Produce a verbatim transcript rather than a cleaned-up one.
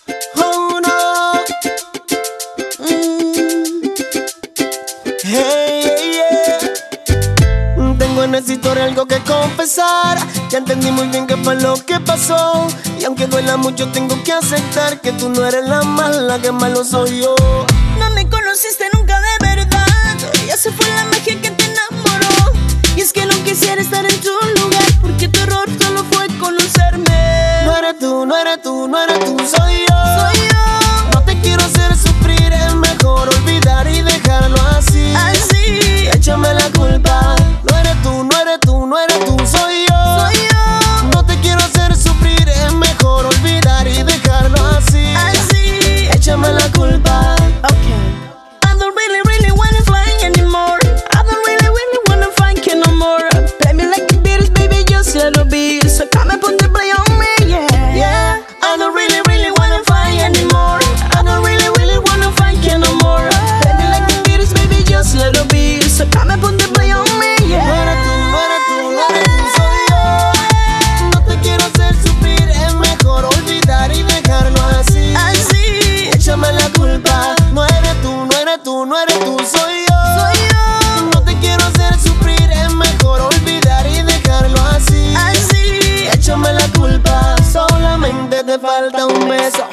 Oh no. Mm. Hey, yeah. Tengo en esta historia algo que confesar. Ya entendí muy bien qué fue lo que pasó. Y aunque duela mucho tengo que aceptar que tú no eres la mala, que malo soy yo. No me conociste nunca de verdad. Ya se fue la magia que te enamoró. Y es que no quisiera estar en tu lugar, porque tu error solo fue conocerme. No eres tú, no eres tú, no eres tú, soy yo. Soy yo. No te quiero hacer sufrir, es mejor olvidar y dejarlo así. Así. Échame la culpa. No eres tú, no eres tú, no eres tú, soy yo. Soy yo. No te quiero hacer sufrir, es mejor olvidar y dejarlo así. Así. Échame la culpa. Okay. I don't really, really wanna fly anymore. I don't really, really wanna fight you no more. Play me like the Beatles, baby, just a little bit. So come and put the play on me, yeah. Yeah, I don't really, really wanna fight anymore. I don't really, really wanna fight you no more. Play me like the Beatles, baby, just a little bit. So come and put the play on me, yeah. No eres tú, no eres tú, no eres tú, soy yo. No te quiero hacer sufrir, es mejor olvidar y dejarlo así. Así. Échame la culpa. No eres tú, no eres tú, no eres tú, soy yo. Soy yo. No te quiero hacer sufrir, es mejor olvidar y dejarlo así. Así. Échame la culpa. Solamente te falta un beso.